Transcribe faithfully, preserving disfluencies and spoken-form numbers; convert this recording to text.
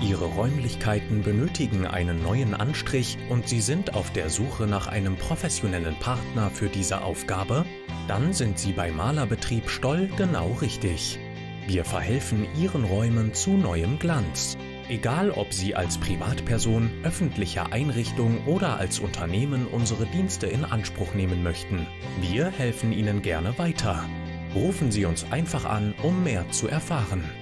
Ihre Räumlichkeiten benötigen einen neuen Anstrich und Sie sind auf der Suche nach einem professionellen Partner für diese Aufgabe? Dann sind Sie bei Malerbetrieb Stoll genau richtig. Wir verhelfen Ihren Räumen zu neuem Glanz. Egal, ob Sie als Privatperson, öffentliche Einrichtung oder als Unternehmen unsere Dienste in Anspruch nehmen möchten. Wir helfen Ihnen gerne weiter. Rufen Sie uns einfach an, um mehr zu erfahren.